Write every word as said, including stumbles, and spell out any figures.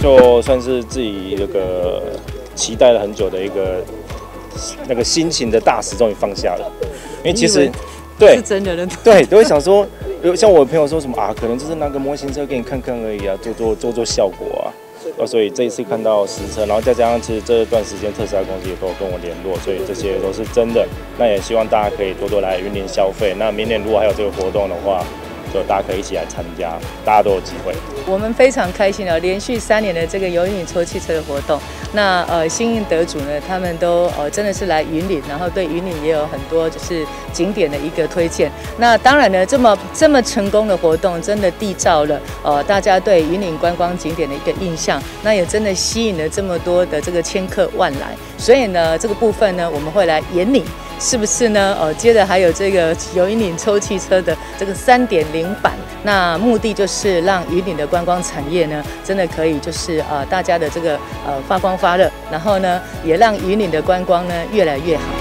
就算是自己那个期待了很久的一个那个心情的大石终于放下了，因为其实对是真的了， 对都会想说，像我的朋友说什么啊，可能就是拿个模型车给你看看而已啊，做做做做效果啊。那所以这一次看到实车，然后再加上其实这段时间特斯拉公司也都有跟我联络，所以这些都是真的。那也希望大家可以多多来云林消费。那明年如果还有这个活动的话，就大家可以一起来参加，大家都有机会。 我们非常开心哦，连续三年的这个由云林抽汽车的活动，那呃幸运得主呢，他们都呃真的是来云林，然后对云林也有很多就是景点的一个推荐。那当然呢，这么这么成功的活动，真的缔造了呃大家对云林观光景点的一个印象，那也真的吸引了这么多的这个千客万来。所以呢，这个部分呢，我们会来演你。是不是呢？呃，接着还有这个由云林抽汽车的这个三点零版，那目的就是让云林的观光产业呢，真的可以就是呃大家的这个呃发光发热，然后呢，也让云林的观光呢越来越好。